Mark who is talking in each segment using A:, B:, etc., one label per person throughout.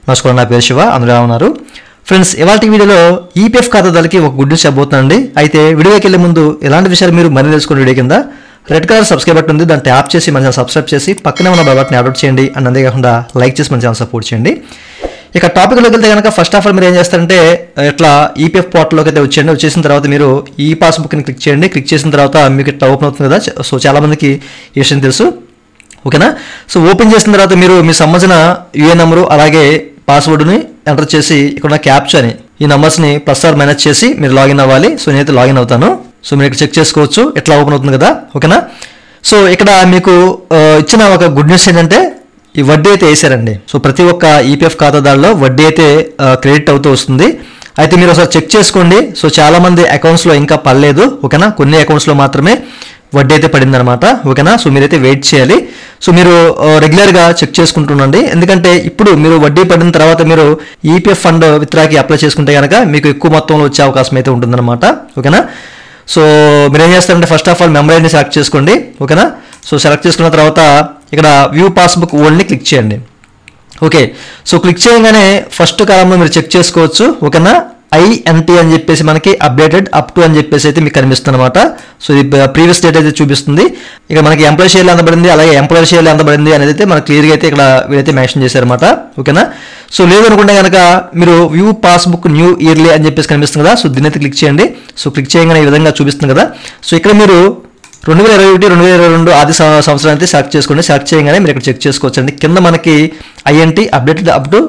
A: నమస్కారం, నా పేరు శివ. అందరూ ఎలా ఉన్నారు ఫ్రెండ్స్? ఇవాల్టి వీడియోలో ఈపీఎఫ్ ఖాతాదారులకి ఒక గుడ్ న్యూస్ చెప్పబోతున్నానండి. అయితే వీడియోకి వెళ్ళే ముందు ఎలాంటి విషయాలు మీరు మరీ తెలుసుకుని వీడియో కింద రెడ్ కలర్ సబ్స్క్రైబ్ బటన్ ఉంది, దాన్ని ట్యాప్ చేసి మన ఛానల్ సబ్స్క్రైబ్ చేసి పక్కనే ఉన్న బెల్ బటన్ యాడ్ చేయండి. అండ్ అంతేకాకుండా లైక్ చేసి మన ఛానల్ సపోర్ట్ చేయండి. ఇక టాపిక్లోకి వెళ్తే కనుక ఫస్ట్ ఆఫ్ ఆల్ మీరు ఏం చేస్తారంటే ఇట్లా ఈపీఎఫ్ పోర్టల్లోకి అయితే వచ్చేయండి. వచ్చేసిన తర్వాత మీరు ఈ పాస్బుక్ని క్లిక్ చేయండి. క్లిక్ చేసిన తర్వాత మీకు ఇట్లా ఓపెన్ అవుతుంది కదా. సో చాలామందికి ఈ విషయం తెలుసు, ఓకేనా? సో ఓపెన్ చేసిన తర్వాత మీరు మీ సంబంధించిన యూఏఎన్ నెంబరు అలాగే పాస్వర్డ్ని ఎంటర్ చేసి ఇక్కడ క్యాప్చాని ఈ నెంబర్స్ని ప్లస్ ఆర్ మైనస్ చేసి మీరు లాగిన్ అవ్వాలి. సో నేనైతే లాగిన్ అవుతాను. సో మీరు ఇక్కడ చెక్ చేసుకోవచ్చు, ఇట్లా ఓపెన్ అవుతుంది కదా, ఓకేనా? సో ఇక్కడ మీకు ఇచ్చిన ఒక గుడ్ న్యూస్ ఏంటంటే ఈ వడ్డీ అయితే వేసారండి. సో ప్రతి ఒక్క ఈపీఎఫ్ ఖాతాదారులో వడ్డీ అయితే క్రెడిట్ అవుతూ వస్తుంది. అయితే మీరు ఒకసారి చెక్ చేసుకోండి. సో చాలామంది అకౌంట్స్లో ఇంకా పడలేదు, ఓకేనా? కొన్ని అకౌంట్స్లో మాత్రమే వడ్డీ అయితే పడిందనమాట, ఓకేనా? సో మీరైతే వెయిట్ చేయాలి. సో మీరు రెగ్యులర్గా చెక్ చేసుకుంటుండండి. ఎందుకంటే ఇప్పుడు మీరు వడ్డీ పడిన తర్వాత మీరు ఈపీఎఫ్ ఫండ్ విత్డ్రాకి అప్లై చేసుకుంటే కనుక మీకు ఎక్కువ మొత్తంలో వచ్చే అవకాశం అయితే ఉంటుందన్నమాట, ఓకేనా? సో మీరు ఏం చేస్తారంటే ఫస్ట్ ఆఫ్ ఆల్ మెంబర్ ఐడిని సెలెక్ట్ చేసుకోండి, ఓకేనా? సో సెలెక్ట్ చేసుకున్న తర్వాత ఇక్కడ వ్యూ పాస్బుక్ ఓల్డ్ని క్లిక్ చేయండి. ఓకే, సో క్లిక్ చేయగానే ఫస్ట్ కాలంలో మీరు చెక్ చేసుకోవచ్చు, ఓకేనా? INT అని చెప్పేసి మనకి అప్డేటెడ్ అప్ టు అని చెప్పేసి అయితే మీకు కనిపిస్తుంది అనమాట. సో ఇది ప్రీవియస్ డేట్ అయితే చూపిస్తుంది. ఇక్కడ మనకి ఎంప్లాయీ షేర్లు ఎంత పడింది అలాగే ఎంప్లాయర్ షేర్లు ఎంత పడింది అనేది అయితే మనకు క్లియర్గా అయితే ఇక్కడ వీరైతే మెన్షన్ చేశారనమాట, ఓకేనా? సో లేదనుకుంటే కనుక మీరు వ్యూ పాస్బుక్ న్యూ ఇయర్లీ అని చెప్పేసి కనిపిస్తుంది కదా. సో దీని అయితే క్లిక్ చేయండి. సో క్లిక్ చేయగానే ఈ విధంగా చూపిస్తుంది కదా. సో ఇక్కడ మీరు 2021, 2022 ఆది సంవత్సరం అయితే సెలెక్ట్ చేసుకోండి. సెలెక్ట్ చేయగానే మీరు ఇక్కడ చెక్ చేసుకోవచ్చు అండి. కింద మనకి INT అప్డేటెడ్ అప్ టు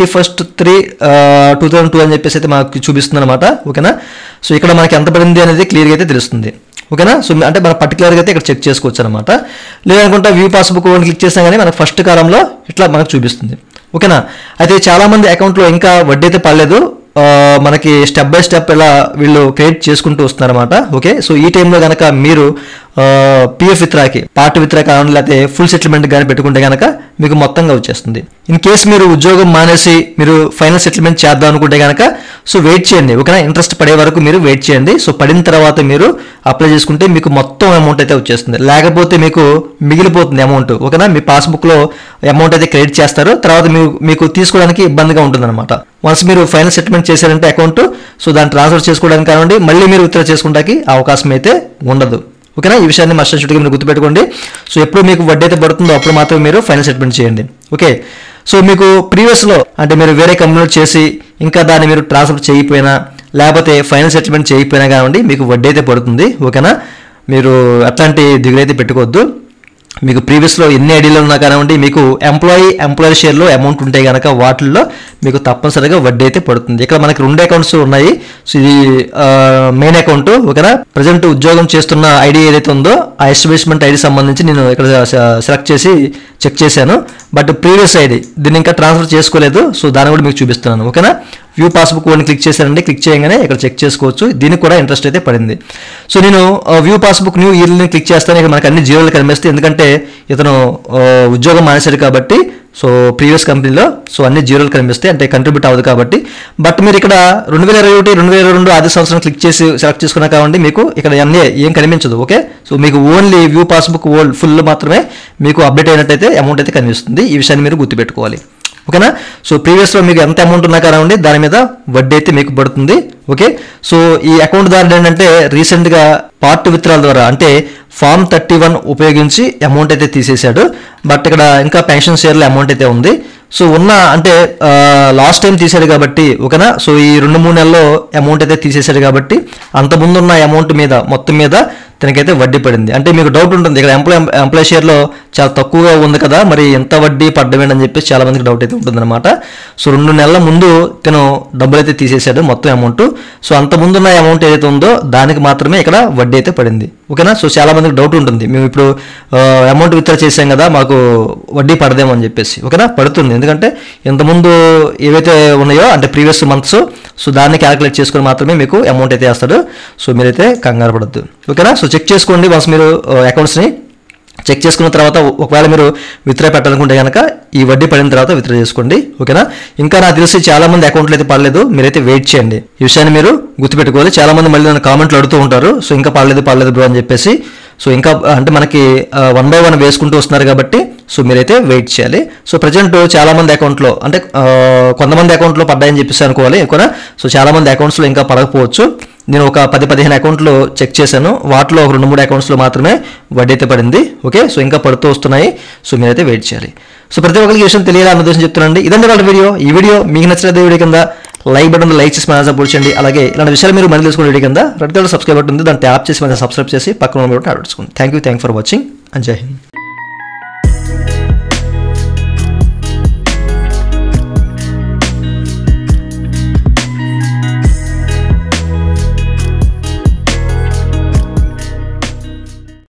A: 31/3/2002 అని చెప్పేసి అయితే మనకి చూపిస్తుంది అనమాట, ఓకేనా? సో ఇక్కడ మనకి ఎంత పడింది అనేది క్లియర్గా అయితే తెలుస్తుంది, ఓకేనా? సో అంటే మనం పర్టికులర్గా అయితే ఇక్కడ చెక్ చేసుకోవచ్చు అనమాట. లేదనుకుంటే వ్యూ పాస్బుక్ క్లిక్ చేసినా కానీ మనకు ఫస్ట్ కాలంలో ఇట్లా మనకు చూపిస్తుంది, ఓకేనా? అయితే చాలామంది అకౌంట్లో ఇంకా వడ్డీ అయితే పడలేదు. మనకి స్టెప్ బై స్టెప్ ఇలా వీళ్ళు క్రెడిట్ చేసుకుంటూ వస్తున్నారన్నమాట, ఓకే? సో ఈ టైంలో కనుక మీరు పిఎఫ్ విత్డ్రాకి పార్ట్ విత్డ్రా కానీ లేకపోతే ఫుల్ సెటిల్మెంట్ కానీ పెట్టుకుంటే కనుక మీకు మొత్తంగా వచ్చేస్తుంది. ఇన్ కేసు మీరు ఉద్యోగం మానేసి మీరు ఫైనల్ సెటిల్మెంట్ చేద్దాం అనుకుంటే కనుక సో వెయిట్ చేయండి, ఓకేనా? ఇంట్రెస్ట్ పడే వరకు మీరు వెయిట్ చేయండి. సో పడిన తర్వాత మీరు అప్లై చేసుకుంటే మీకు మొత్తం అమౌంట్ అయితే వచ్చేస్తుంది. లేకపోతే మీకు మిగిలిపోతుంది అమౌంట్, ఓకేనా? మీ పాస్బుక్లో అమౌంట్ అయితే క్రెడిట్ చేస్తారు, తర్వాత మీకు తీసుకోవడానికి ఇబ్బందిగా ఉంటుందన్నమాట. వన్స్ మీరు ఫైనల్ సెటిల్మెంట్ చేశారంటే అకౌంట్, సో దాన్ని ట్రాన్స్ఫర్ చేసుకోవడానికి కానివ్వండి మళ్ళీ మీరు విత్డ్రా చేసుకోవడానికి అవకాశం అయితే ఉండదు, ఓకేనా? ఈ విషయాన్ని మస్ట్ షుడ్గా మీరు గుర్తుపెట్టుకోండి. సో ఎప్పుడు మీకు వడ్డీ అయితే పడుతుందో అప్పుడు మాత్రమే మీరు ఫైనల్ సెటిల్మెంట్ చేయండి, ఓకే? సో మీకు ప్రీవియస్లో అంటే మీరు వేరే కంపెనీలో చేసి ఇంకా దాన్ని మీరు ట్రాన్స్ఫర్ చేయకపోయినా లేకపోతే ఫైనల్ సెటిల్మెంట్ చేయకపోయినా కానివ్వండి మీకు వడ్డీ అయితే పడుతుంది, ఓకేనా? మీరు అట్లాంటి దిగులు అయితే పెట్టుకోవద్దు. మీకు ప్రీవియస్లో ఎన్ని ఐడీలు ఉన్నా కానివ్వండి మీకు ఎంప్లాయర్ షేర్లో అమౌంట్ ఉంటే కనుక వాటిల్లో మీకు తప్పనిసరిగా వడ్డీ అయితే పడుతుంది. ఇక్కడ మనకి 2 అకౌంట్స్ ఉన్నాయి. సో ఇది మెయిన్ అకౌంట్, ఓకేనా? ప్రజెంట్ ఉద్యోగం చేస్తున్న ఐడి ఏదైతే ఉందో ఆ ఎస్టాబ్లిష్మెంట్ ఐడి సంబంధించి నేను ఇక్కడ సెలెక్ట్ చేసి చెక్ చేశాను. బట్ ప్రీవియస్ ఐడి దీన్ని ఇంకా ట్రాన్స్ఫర్ చేసుకోలేదు. సో దాన్ని కూడా మీకు చూపిస్తున్నాను, ఓకేనా? వ్యూ పాస్బుక్ ఓన్ క్లిక్ చేశానండి. క్లిక్ చేయగానే ఇక్కడ చెక్ చేసుకోవచ్చు. దీనికి కూడా ఇంట్రెస్ట్ అయితే పడింది. సో నేను వ్యూ పాస్బుక్ న్యూ ఇయర్ని క్లిక్ చేస్తాను. ఇక్కడ మనకు అన్ని జీరోలు కనిపిస్తాయి, ఎందుకంటే ఇతను ఉద్యోగం మానేశాడు కాబట్టి. సో ప్రీవియస్ కంపెనీలో సో అన్ని జీరోలు కనిపిస్తాయి, అంటే కంట్రిబ్యూట్ అవ్వదు కాబట్టి. బట్ మీరు ఇక్కడ 2021, 2022 ఆది సంవత్సరం క్లిక్ చేసి సెలెక్ట్ చేసుకున్నా కాబట్టి మీకు ఇక్కడ అన్నీ ఏం కనిపించదు, ఓకే? సో మీకు ఓన్లీ వ్యూ పాస్బుక్ ఫుల్ మాత్రమే మీకు అప్డేట్ అయినట్టయితే అమౌంట్ అయితే కనిపిస్తుంది. ఈ విషయాన్ని మీరు గుర్తుపెట్టుకోవాలి, ఓకేనా? సో ప్రీవియస్లో మీకు ఎంత అమౌంట్ ఉన్నా కానివ్వండి దాని మీద వడ్డీ అయితే మీకు పడుతుంది, ఓకే? సో ఈ అకౌంట్ దారుడు ఏంటంటే రీసెంట్గా పార్ట్ విత్డ్రాల్ ద్వారా అంటే ఫామ్ 31 ఉపయోగించి అమౌంట్ అయితే తీసేశాడు. బట్ ఇక్కడ ఇంకా పెన్షన్ షేర్లో అమౌంట్ అయితే ఉంది. సో అంటే లాస్ట్ టైం తీసాడు కాబట్టి, ఓకేనా? సో ఈ 2-3 నెలల్లో అమౌంట్ అయితే తీసేశాడు కాబట్టి అంతకుముందు ఉన్న అమౌంట్ మీద మొత్తం మీద తనకైతే వడ్డీ పడింది. అంటే మీకు డౌట్ ఉంటుంది, ఇక్కడ ఎంప్లాయీ షేర్లో చాలా తక్కువగా ఉంది కదా, మరి ఎంత వడ్డీ పడ్డమేంటి అని చెప్పేసి చాలా మందికి డౌట్ అయితే ఉంటుందన్నమాట. సో 2 నెలల ముందు తను డబ్బులు అయితే తీసేశాడు మొత్తం అమౌంట్. సో అంత ముందున్న అమౌంట్ ఏదైతే ఉందో దానికి మాత్రమే ఇక్కడ వడ్డీ అయితే పడింది, ఓకేనా? సో చాలా మందికి డౌట్ ఉంటుంది, మేము ఇప్పుడు అమౌంట్ విత్డ్రా చేసాం కదా మాకు వడ్డీ పడదేమో అని చెప్పేసి, ఓకేనా? పడుతుంది. ఎందుకంటే ఇంతకుముందు ఏవైతే ఉన్నాయో అంటే ప్రీవియస్ మంత్స్ సో దాన్ని క్యాలిక్యులేట్ చేసుకొని మాత్రమే మీకు అమౌంట్ అయితే వేస్తాడు. సో మీరైతే కంగారు పడద్దు, ఓకేనా? సో చెక్ చేసుకోండి. వన్స్ మీరు అకౌంట్స్ని చెక్ చేసుకున్న తర్వాత ఒకవేళ మీరు విత్డ్రా పెట్టాలనుకుంటే కనుక ఈ వడ్డీ పడిన తర్వాత విత్డ్రా చేసుకోండి, ఓకేనా? ఇంకా నాకు తెలిసి చాలా మంది అకౌంట్లు అయితే పడలేదు, మీరైతే వెయిట్ చేయండి. ఈ విషయాన్ని మీరు గుర్తుపెట్టుకోవాలి. చాలా మంది మళ్ళీ నన్ను కామెంట్లు అడుగుతూ ఉంటారు, సో ఇంకా పడలేదు బ్రో అని చెప్పేసి. సో ఇంకా అంటే మనకి 1 by 1 వేసుకుంటూ వస్తున్నారు కాబట్టి సో మీరైతే వెయిట్ చేయాలి. సో ప్రజెంట్ చాలామంది అకౌంట్లో అంటే కొంతమంది అకౌంట్లో పడ్డాయని చెప్పేసి అనుకోవాలి ఎక్కువ. సో చాలామంది అకౌంట్స్లో ఇంకా పడకపోవచ్చు. నేను ఒక 10-15 అకౌంట్లు చెక్ చేశాను, వాటిలో ఒక 2-3 అకౌంట్స్లో మాత్రమే వడ్డీ అయితే పడింది. ఓకే, సో ఇంకా పడుతూ వస్తున్నాయి. సో మీరైతే వెయిట్ చేయాలి. సో ప్రతి ఒక్కరికి విషయం తెలియాలని ఉద్దేశం చెప్తున్నాండి. ఇదంతా వాళ్ళ వీడియో. ఈ వీడియో మీకు నచ్చినట్లయితే వీడియో కింద లైక్ బటన్ లైక్ చేసి మన సపోర్ట్ చేయండి. అలాగే ఇలాంటి విషయాలు మీరు మళ్ళీ తెలుసుకునే వీడియో కింద రెడ్ కలర్ సబ్స్క్రైబ్ బటన్ ఉంది, దాన్ని ట్యాప్ చేసి మన సబ్స్క్రైబ్ చేసి పక్కన బటన్ ఆడుకోండి. Thank you for watching and జై హింద్.